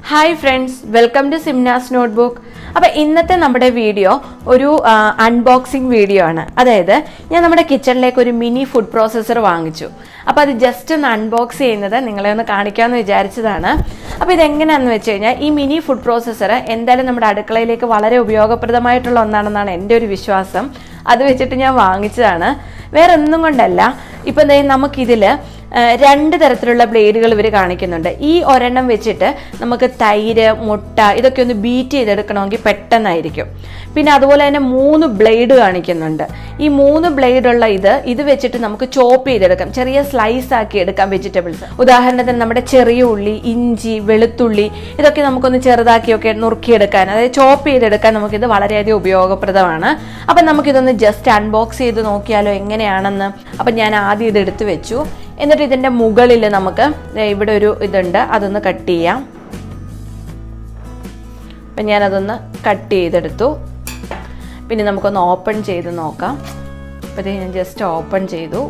Hi friends, welcome to SIMNAS notebook. അപ്പോൾ ഇന്നത്തെ നമ്മുടെ വീഡിയോ ഒരു അൺബോക്സിംഗ് വീഡിയോ ആണ്. അതായത് ഞാൻ നമ്മുടെ കിച്ചണിലേക്ക് ഒരു മിനി ഫുഡ് പ്രോസസ്സർ വാങ്ങിച്ചു. അപ്പോൾ അത് ജസ്റ്റ് ഒന്ന് അൺബോക്സ് ചെയ്യുന്നത് നിങ്ങളെ ഒന്ന് കാണിക്കാമെന്ന് വിചാരിച്ചതാണ്. അപ്പോൾ ഇതെങ്ങനെയാണെന്ന് വെച്ച് കഴിഞ്ഞാൽ ഈ മിനി ഫുഡ് പ്രോസസ്സർ എന്തായാലും നമ്മുടെ അടുക്കളയിലേക്ക് വളരെ ഉപയോഗപ്രദമായിട്ടുള്ള ഒന്നാണെന്നാണ് എൻ്റെ ഒരു വിശ്വാസം. അത് വെച്ചിട്ട് ഞാൻ വാങ്ങിച്ചതാണ്. വേറെ ഒന്നും കൊണ്ടല്ല. ഇപ്പോൾ നമുക്കിതിൽ രണ്ട് തരത്തിലുള്ള ബ്ലേഡുകൾ ഇവർ കാണിക്കുന്നുണ്ട്. ഈ ഒരെണ്ണം വെച്ചിട്ട് നമുക്ക് തൈര്, മുട്ട ഇതൊക്കെ ഒന്ന് ബീറ്റ് ചെയ്തെടുക്കണമെങ്കിൽ പെട്ടെന്നായിരിക്കും. പിന്നെ അതുപോലെ തന്നെ 3 ബ്ലേഡ് കാണിക്കുന്നുണ്ട്. ഈ 3 ബ്ലേഡുള്ള ഇത് വെച്ചിട്ട് നമുക്ക് ചോപ്പ് ചെയ്തെടുക്കാം, ചെറിയ സ്ലൈസ് ആക്കി എടുക്കാം വെജിറ്റബിൾസ്. ഉദാഹരണത്തിന് നമ്മുടെ ചെറിയ ഉള്ളി, ഇഞ്ചി, വെളുത്തുള്ളി ഇതൊക്കെ നമുക്കൊന്ന് ചെറുതാക്കിയൊക്കെ നുറുക്കിയെടുക്കാൻ, അതായത് ചോപ്പ് ചെയ്തെടുക്കാൻ നമുക്കിത് വളരെയധികം ഉപയോഗപ്രദമാണ്. അപ്പം നമുക്കിതൊന്ന് ജസ്റ്റ് അൺബോക്സ് ചെയ്ത് നോക്കിയാലോ എങ്ങനെയാണെന്ന്. അപ്പം ഞാൻ ആദ്യം ഇതെടുത്ത് വെച്ചു. എന്നിട്ട് ഇതിൻ്റെ മുകളിൽ നമുക്ക് ഇവിടെ ഒരു ഇതുണ്ട്, അതൊന്ന് കട്ട് ചെയ്യാം. അപ്പം ഞാനതൊന്ന് കട്ട് ചെയ്തെടുത്തു. പിന്നെ നമുക്കൊന്ന് ഓപ്പൺ ചെയ്ത് നോക്കാം. അപ്പോൾ ഇത് ഞാൻ ജസ്റ്റ് ഓപ്പൺ ചെയ്തു.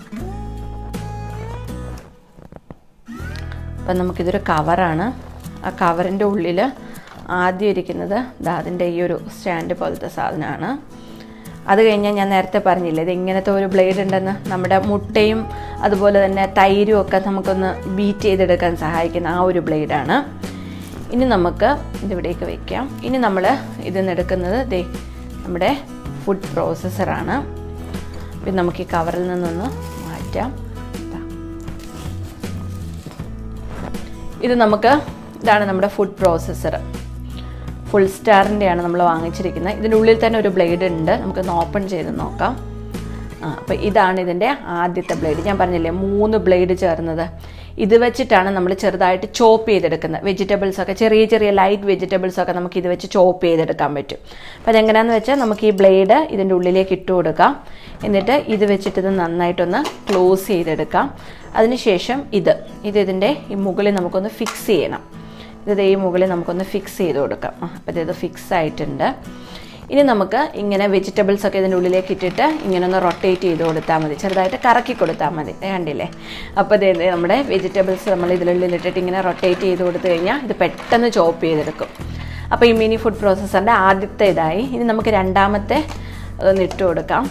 അപ്പം നമുക്കിതൊരു കവറാണ്. ആ കവറിൻ്റെ ഉള്ളിൽ ആദ്യം ഇരിക്കുന്നത് അതിൻ്റെ ഈ ഒരു സ്റ്റാൻഡ് പോലത്തെ സാധനമാണ്. അത് കഴിഞ്ഞാൽ ഞാൻ നേരത്തെ പറഞ്ഞില്ലേ ഇത് ഇങ്ങനത്തെ ഒരു ബ്ലേഡ് ഉണ്ടെന്ന്. നമ്മുടെ മുട്ടയും അതുപോലെ തന്നെ തൈരും ഒക്കെ നമുക്കൊന്ന് ബീറ്റ് ചെയ്തെടുക്കാൻ സഹായിക്കുന്ന ആ ഒരു ബ്ലേഡാണ്. ഇനി നമുക്ക് ഇതിവിടേക്ക് വയ്ക്കാം. ഇനി നമ്മൾ ഇതിന്ന് എടുക്കുന്നത് നമ്മുടെ ഫുഡ് പ്രോസസ്സറാണ്. പിന്നെ നമുക്ക് ഈ കവറിൽ നിന്നൊന്ന് മാറ്റാം. ഇതാണ് നമ്മുടെ ഫുഡ് പ്രോസസ്സർ. ഫുൾ സ്റ്റാറിൻ്റെയാണ് നമ്മൾ വാങ്ങിച്ചിരിക്കുന്നത്. ഇതിൻ്റെ ഉള്ളിൽ തന്നെ ഒരു ബ്ലേഡ് ഉണ്ട്, നമുക്കൊന്ന് ഓപ്പൺ ചെയ്ത് നോക്കാം. അപ്പോൾ ഇതാണ് ഇതിൻ്റെ ആദ്യത്തെ ബ്ലേഡ്. ഞാൻ പറഞ്ഞില്ലേ 3 ബ്ലേഡ് ചേർന്നത്. ഇത് വെച്ചിട്ടാണ് നമ്മൾ ചെറുതായിട്ട് ചോപ്പ് ചെയ്തെടുക്കുന്നത്. വെജിറ്റബിൾസൊക്കെ ചെറിയ ചെറിയ ലൈറ്റ് വെജിറ്റബിൾസൊക്കെ നമുക്ക് ഇത് വെച്ച് ചോപ്പ് ചെയ്തെടുക്കാൻ പറ്റും. അപ്പോൾ അതെങ്ങനെയാണെന്ന് വെച്ചാൽ നമുക്ക് ഈ ബ്ലേഡ് ഇതിൻ്റെ ഉള്ളിലേക്ക് ഇട്ട് കൊടുക്കാം. എന്നിട്ട് ഇത് വെച്ചിട്ട് ഇത് നന്നായിട്ടൊന്ന് ക്ലോസ് ചെയ്തെടുക്കാം. അതിനുശേഷം ഇതിൻ്റെ ഈ മുകളിൽ നമുക്കൊന്ന് ഫിക്സ് ചെയ്യണം. ഈ മുകളിൽ നമുക്കൊന്ന് ഫിക്സ് ചെയ്ത് കൊടുക്കാം. അപ്പോൾ ഇത് ഫിക്സ് ആയിട്ടുണ്ട്. ഇനി നമുക്ക് ഇങ്ങനെ വെജിറ്റബിൾസ് ഒക്കെ ഇതിൻ്റെ ഉള്ളിലേക്ക് ഇട്ടിട്ട് ഇങ്ങനെ ഒന്ന് റൊട്ടേറ്റ് ചെയ്ത് കൊടുത്താൽ മതി, ചെറുതായിട്ട് കറക്കി കൊടുത്താൽ മതി. കണ്ടില്ലേ? അപ്പോൾ ഇത് നമ്മുടെ വെജിറ്റബിൾസ് നമ്മൾ ഇതിനുള്ളിൽ ഇട്ടിട്ട് ഇങ്ങനെ റൊട്ടേറ്റ് ചെയ്ത് കൊടുത്തു കഴിഞ്ഞാൽ ഇത് പെട്ടെന്ന് ചോപ്പ് ചെയ്തെടുക്കും. അപ്പോൾ ഈ മിനി ഫുഡ് പ്രോസസ്സറിൻ്റെ ആദ്യത്തെ ഇതായി. ഇനി നമുക്ക് രണ്ടാമത്തെ അതൊന്ന് ഇട്ട് കൊടുക്കാം.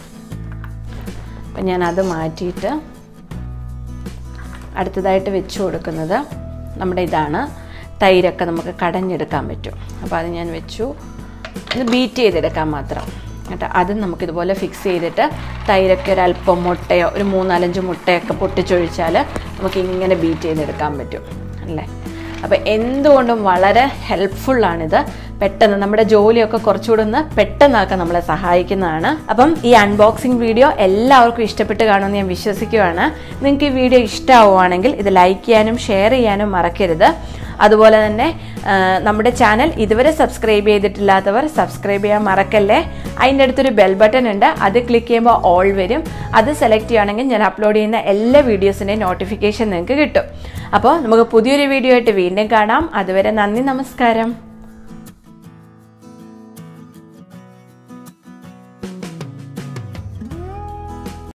അപ്പം ഞാനത് മാറ്റിയിട്ട് അടുത്തതായിട്ട് വെച്ച് കൊടുക്കുന്നത് നമ്മുടെ ഇതാണ്. തൈരൊക്കെ നമുക്ക് കടഞ്ഞെടുക്കാൻ പറ്റും. അപ്പോൾ അത് ഞാൻ വെച്ചു. ഇത് ബീറ്റ് ചെയ്തെടുക്കാൻ മാത്രം കേട്ടോ. അതും നമുക്കിതുപോലെ ഫിക്സ് ചെയ്തിട്ട് തൈരൊക്കെ ഒരല്പം മുട്ടയോ ഒരു 3-4 മുട്ടയൊക്കെ പൊട്ടിച്ചൊഴിച്ചാൽ നമുക്ക് ഇങ്ങനെ ബീറ്റ് ചെയ്തെടുക്കാൻ പറ്റും അല്ലേ. അപ്പോൾ എന്തുകൊണ്ടും വളരെ ഹെൽപ്ഫുള്ളാണിത്. പെട്ടെന്ന് നമ്മുടെ ജോലിയൊക്കെ കുറച്ചുകൂടെ ഒന്ന് പെട്ടെന്നാക്കാൻ നമ്മളെ സഹായിക്കുന്നതാണ്. അപ്പം ഈ അൺബോക്സിംഗ് വീഡിയോ എല്ലാവർക്കും ഇഷ്ടപ്പെട്ട് കാണുമെന്ന് ഞാൻ വിശ്വസിക്കുകയാണ്. നിങ്ങൾക്ക് ഈ വീഡിയോ ഇഷ്ടമാവുകയാണെങ്കിൽ ഇത് ലൈക്ക് ചെയ്യാനും ഷെയർ ചെയ്യാനും മറക്കരുത്. അതുപോലെ തന്നെ നമ്മുടെ ചാനൽ ഇതുവരെ സബ്സ്ക്രൈബ് ചെയ്തിട്ടില്ലാത്തവർ സബ്സ്ക്രൈബ് ചെയ്യാൻ മറക്കല്ലേ. അതിൻ്റെ അടുത്തൊരു ബെൽ ബട്ടൺ ഉണ്ട്, അത് ക്ലിക്ക് ചെയ്യുമ്പോൾ ഓൾ വരും. അത് സെലക്ട് ചെയ്യുകയാണെങ്കിൽ ഞാൻ അപ്ലോഡ് ചെയ്യുന്ന എല്ലാ വീഡിയോസിൻ്റെയും നോട്ടിഫിക്കേഷൻ നിങ്ങൾക്ക് കിട്ടും. അപ്പോൾ നമുക്ക് പുതിയൊരു വീഡിയോ ആയിട്ട് വീണ്ടും കാണാം. അതുവരെ നന്ദി, നമസ്കാരം.